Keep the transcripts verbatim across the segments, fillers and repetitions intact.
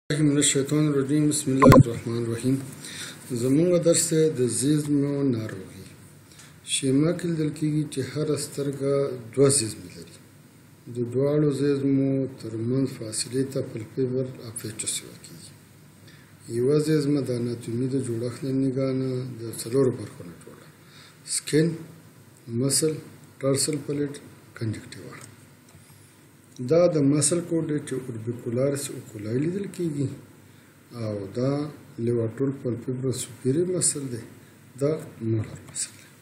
من الشیطان الرجیم بسم الله الرحمن الرحیم. زمونږ درس د زیزمو ناروغي. شیما کې لیدل کېږي چې هره سترګه دوه زیزمې لري. د دواړو زیزمو ترمنځ فاصلې ته پلپیبر اپیچس ویل کېږي. یوه زیزمه د اناتومي د جوړښت نه نګاه نه د څلورو برخو نه جوړه: سکن، مسل، ټرسل پلیټ، کنجکټیوا. دا د مسل کوډ چې اوربیکولارس اوکولای لیدل کېږي او دا لیواټول پلپیبرس سوپیریر مسل دی. دا مولر مسل دی.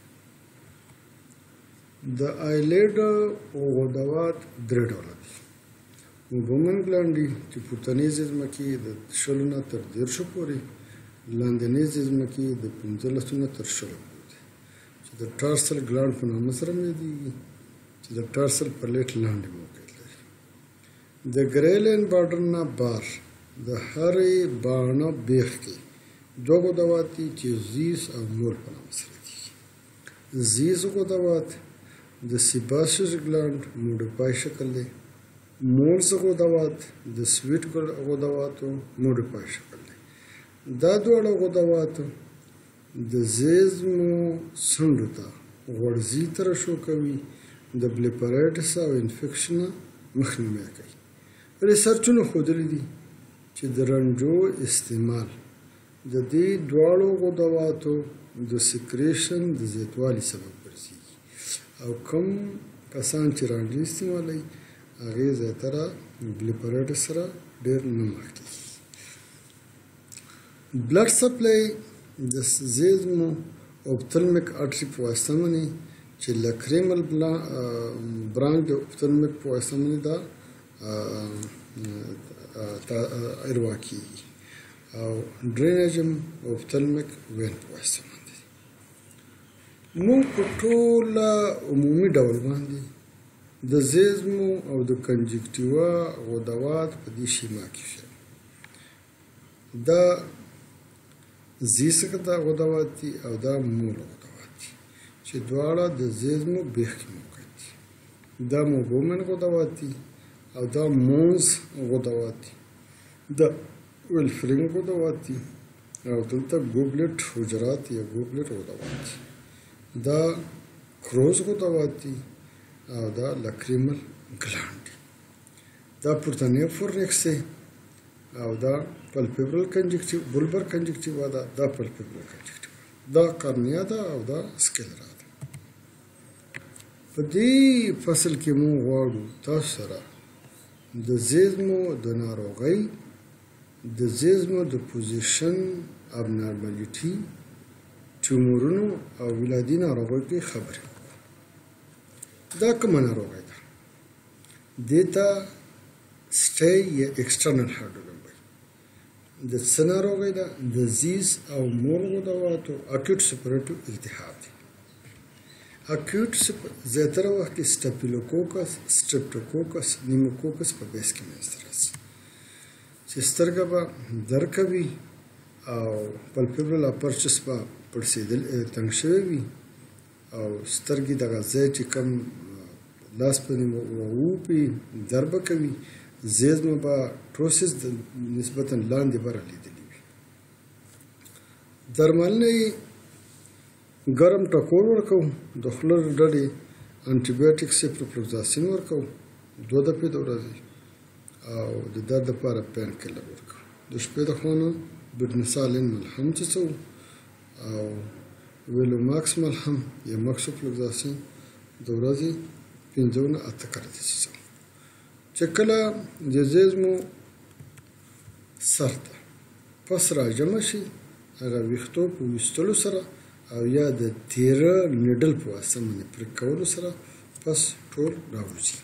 د آیلیډ غدوات درې ډوله دي. موبومن ګلانډ دي چې پورتنۍ زیزمه کې د شلو نه تر دېرشو پورې، لاندنۍ زیزمه کې د پنځلسو نه تر شلو پورې دي چې د ټارسل ګلانډ په نامه سره یادېږي چې د ټارسل پلیټ لاندې موقعیت لري. د ګریلین بارډر نه بار د هرې باڼه بیخ کې دوه غدوات دي چې زیز او مول په نامه سره یادېږي. زیز غدوات د سیباسیس ګلانډ موډیفای شکل دی. مولز غدوات د سویټ غدواتو موډیفای شکل دی. دا دواړه غدوات د زیزمو څنډو ته غوړځي ترشح کوي، د بلیپرایټس او انفیکشن مخنیوی کوي. ریسرچونه ښودلي دي چې د رنجو استعمال د دې دواړو غدواتو د سکریشن د زیاتوالي سبب ګرځي او کوم کسان چې رانجې استعمالوي هغې زیاتره بلیپرایټس سره ډېر نه مخ کېږي. بلډ سپلای د زیزمو اوپتلمیک اټري په واسطه منې چې لکریمل برانچ د اوپتلمیک په واسطه منې دا اروا کېږي او ډرینیجم اوپتلمیک وین په واسطه باندې. موږ په ټوله عمومي ډول باندې د زیزمو او د کنجکټیوا غدوات په دې شیما کې شته. دا زیسک دا غدوات دي او دا مول غدوات دي چې دواړه د زیزمو بیخ کې موقعیت دي. دا موبومن غدوات دي او دا مونز غدوات دي. دا ویلفرینګ غدوات دي او دلته ګوبلټ حجرات یا ګوبلټ غدوات دي. دا کروز غدوات دي او دا لکریمل ګلانډ دي. دا پورتنی فورنکس دی او دا پلپیبرل کنجکټیو بولبر کنجکټیوا ده. دا پلپیبرل کنجکټیوا، دا قرنیا ده او دا سکلرا ده. په دې فصل کې موږ غواړو تاسو سره د زیزمو د ناروغۍ، د زیزمو د پوزیشن ابنارمالیټي، ټیومورونو او ولادي ناروغیو کې خبرې وکړو. دا کومه ناروغۍ ده؟ دې ته سټی یا ایکسټرنل هارډولم وایي. د څه ناروغۍ ده؟ د زیز او مول غدواتو اکیوټ سپریټو التهاب دی. اکیوټ زیاتره وخت کې سټاپیلوکوکس، سټریپټوکوکس، نیموکوکس په بیس کې منځته راځي چې سترګه به درد کوي او پلپیبرل اپرچس به پړسېدل تنګ شوی وي او سترګې دغه ځای چې کوم لاس باندې ووپي درد به کوي. زیزمه به پروسس نسبتا لاندې بره لیدلي وي. درملنه یې ګرم ټکور ورکوو، د خوله ډډې انټي بایوټیک سیپروفلوکساسین ورکوو دوه دفعې د ورځې او د درد لپاره پین کیلر ورکوو. د شپې د خوا نه بډنسالین ملهم څڅوو او ویلوماکس ملهم یا مکسوفلوکساسین د ورځې پنځه نه اته کرتې څڅوو. چې کله د زیزمو سر ته پس راجمع شي هغه ویښتو په ویستلو سره او یا د تیره نیډل په واسطه باندې پرې کولو سره پس ټول راوځي.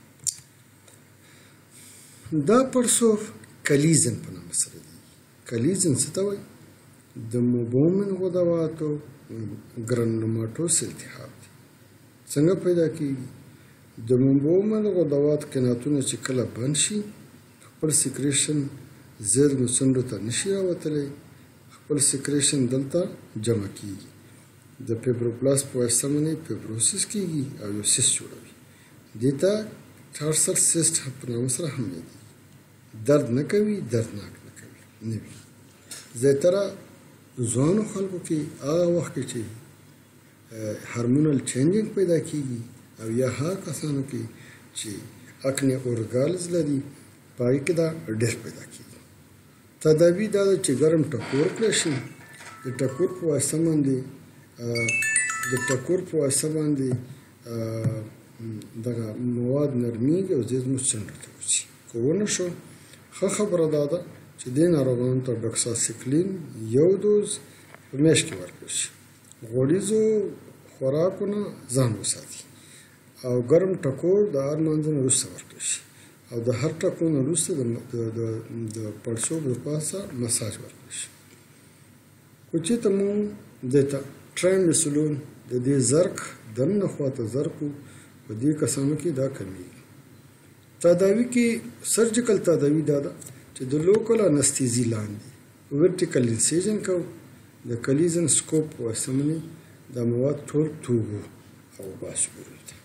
دا پړسوب کلیزن په نامه سره دی. کلیزن څه ته وایي؟ د موبومن غدواتو ګرانولوماټوس التهاب دی. څنګه پیدا کېږي؟ د موبومن غدوات قناتونه چې کله بند شي خپل سکریشن زیزمو څنډو ته نشي راوتلی، خپل سکریشن دلته جمع کېږي. د فیبروبلاست په واسطه باندې فیبروسس کېږي او یو سیست جوړوي. دې ته ټارسل سیست په نامه سره هم یادېږي. درد نه کوي، دردناک نه کوي. نه وي. زیاتره ځوانو خلکو کې هغه وخت کې چې هارمونل چینجینګ پیدا کېږي او یا هغه کسانو کې چې اکنې اورګالز لري په هغې کې دا ډېر پیدا کېږي. تداوي دا ده چې ګرم ټکور کړی شي. د ټکور په واسطه باندې د ټکور په واسطه باندې دغه مواد نرمیږي او زیزمو څنډو ته وځي. که ونه شو ښه خبره دا ده چې دې ناروغانو ته ډاکساسیکلین یو دوز په میاشت کې ورکړل شي. غوړیزو خوراکونه ځان وساتي او ګرم ټکور د هر لمانځه نه وروسته ورکړل شي او د هر ټکور نه وروسته د پړسوب د پاسه مساج ورکړل شي. خو چېرته مونږ دې ته ټرایمسلون د دې زرک دننه خواته زرک و په دې کسانو کې دا کمیږي. تداوي کې سرجیکل تداوي دا ده چې د لوکل انستیزي لاندې ورټیکل انسیژن کوو د کلیزن سکوپ په واسطه باندې دا مواد ټول توږو او باسو بیرون ته.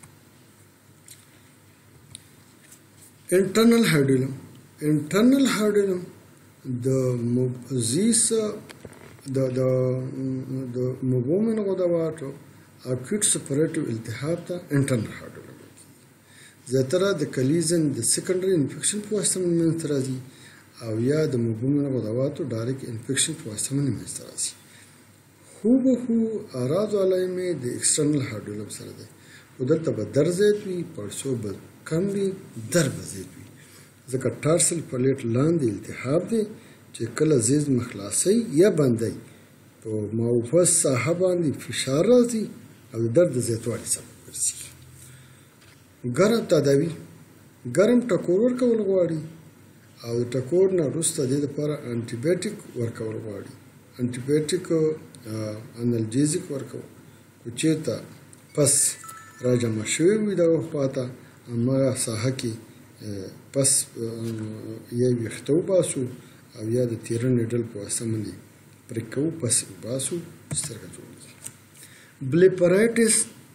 انټرنل هایډرولم انټرنل هایډرولم د مبزیس د د د مبومن غدواتو اکوټ سپریټیو التهاب ته انټرنل هایډرولم زیاتره د کلیزن د سیکنډري انفیکشن په واسطه باندې منځته راځي او یا د مبومن غدواتو ډایرکټ انفیکشن په واسطه باندې منځته راځي. هوبهو اعراض او علایمې د ایکسټرنل هایډرولم سره دی. خو دلته به درد زیات وي، پړسوب به کم وي، درد به زیات وي ځکه ټارسل پلیټ لاندې التهاب دی چې کله زیزم خلاصوي یا بندوي په ماوفس ساحه باندې فشار راځي او د درد د زیاتوالي سبب ګرځي. ګرم تداوي ګرم ټکور ورکول غواړي او د ټکور نه وروسته د دې لپاره انټي بایوټیک ورکول غواړي. انټي بایوټیک انالجیزیک ورکول خو چېرته پس راجمع شوی وي دغه خواته هماغه ساحه کې پس یا ویښته وباسو او یا د تیره نیډل په واسطه باندې پرې کوو پس وباسو سترګه جوړېږي. بلیپرایټس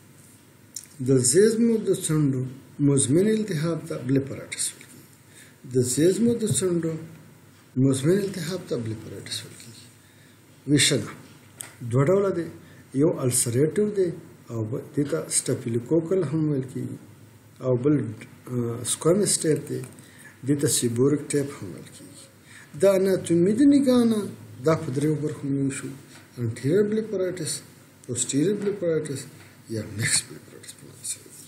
د زیزمو د څنډو مزمن التهاب ته بلیپرایټس ویل کېږي. د زیزمو د څنډو مزمن التهاب ته بلیپرایټس ویل کېږي. ویشنه دوه ډوله دی، یو السریټیو دی او دې ته سټاپیلوکوکل هم ویل کېږي او بل سکوامس ټیپ دی، دې ته سیبورک ټیپ هم ویل کېږي. دا اناتومي د نګاه نه دا په دریو برخو وویشو: انټیریور بلیپرایټس، پوسټیریور بلیپرایټس یا میکس بلیپرایټس په نامه سره دی.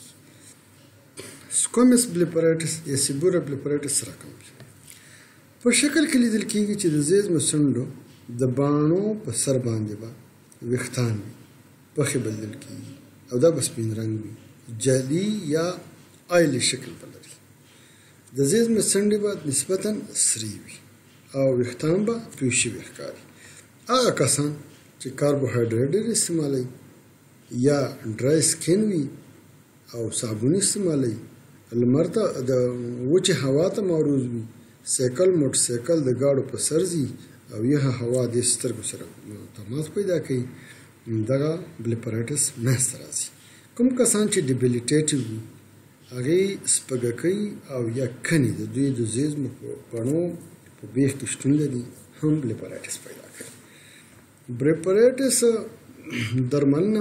سکوامس بلیپرایټس یا سیبورک بلیپرایټس سره کوم په شکل کې لیدل کېږي چې د زیزمو څنډو د باڼو په سر باندې به ویښتان وي، پخې به لیدل کېږي او دا به سپین رنګ وي، جعلي یا آیلي شکل به لري. د زیزمو څنډې به نسبتاً سرې وي او ویښتان به توی شوي ښکاري. هغه کسان چې کاربوهایډریټ ډېر استعمالوي یا ډرای سکین وي او صابون استعمالوي، لمر ته د وچې هوا ته معرض وي، سایکل موټر سایکل د ګاډو په سر ځي او یخه هوا د سترګو سره تماس پیدا کوي، دغه بلیپرایټس منځته راځي. کوم کسان چې ډیبلیټیټیو وي هغې سپږکۍ او یا کنې د دوی د زیزمو په بڼو په بیخ کې شتون لري هم بلیپرایټس پیدا کوي. بلیپرایټس درملنه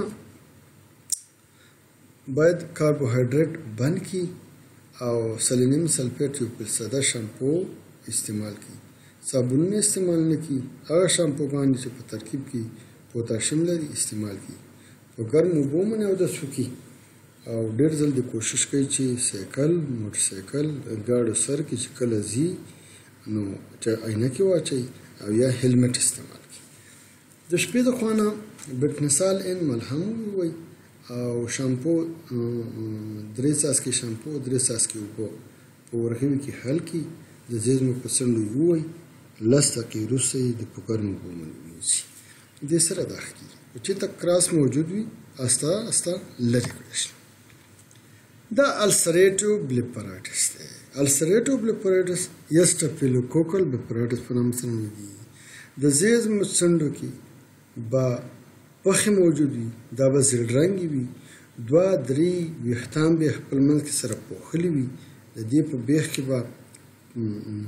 باید کاربوهایډریټ بند کړي او سلینیم سلفیټ یو فیصده شامپو استعمال کړي. صابونونه استعمال نه کړي. هغه شامپوګانې چې په ترکیب کې پوتاشیم لري استعمال کړي. په ګرمو اوبو باندې اودس وکړي او ډېر ځل د کوشش کوي چې سایکل موټر سایکل ګاډو سر کې چې کله ځي نو چې عینکې واچوي او یا هیلمټ استعمال کړي. د شپې د خوا نه بټنسال ان ملهم ووایي او شامپو درې څاڅکي شامپو درې څاڅکي اوبه په ورغوي کې حل کړي، د زیزمو په څنډو یې ووایي، لس دقیقې وروسته یې د په ګرمو اوبو باندې ونیسي. دې سره دا ښه کېږي. چې ته کراس موجود وي استه استه لرې کړی شي. دا السریټیو بلیپرایټس دی. السریټیو بلیپرایټس یا سټاپیلوکوکل بلیپرایټس په نامه سره یادېږي. د زیزمو څنډو کې به پخې موجود وي، دا به زیړ رنګې وي، دوه درې ویښتان به یې خپل منځ کې سره پوښلي وي، د دې په بیخ کې به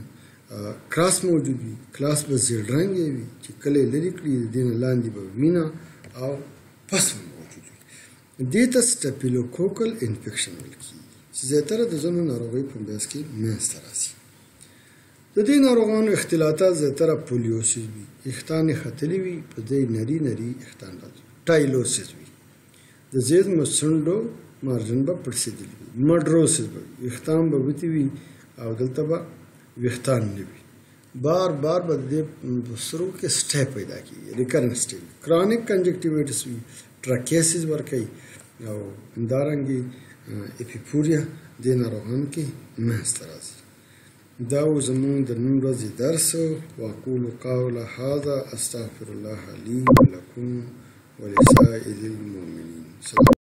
کراس موجود وي، کلاس به زیړ رنګې وي چې کله یې لرې کړي د دې نه لاندې به وینه او پس موجود وي. دې ته سټاپیلوکوکل انفیکشن ویل کېږي چې زیاتره د ځینو ناروغیو په میاشت کې منځته راځي. د دې ناروغانو اختلاطات زیاتره پولیوسیس وي، ویښتان یې ختلي وي، په ځای نري نري ویښتان راځي. ټایلوسیس وي، د زیږمو څنډو مارجن به پړسېدلي وي. مډروسیس به وي، ویښتان به وتې وي او دلته به ویښتان نه وي. بار بار به د دې سرو کې سټی پیدا کېږي، ریکرنس سټی. کرانیک کنجکټیویټس وي، ټراکیسیس ورکوي او همدارنګې اپیپوریا دې ناروغانو کې منځته راځي. دا و زموږ د نن ورځې درس. واقول قول هذا استغفر الله لي ولكم ولسائر المؤمنين.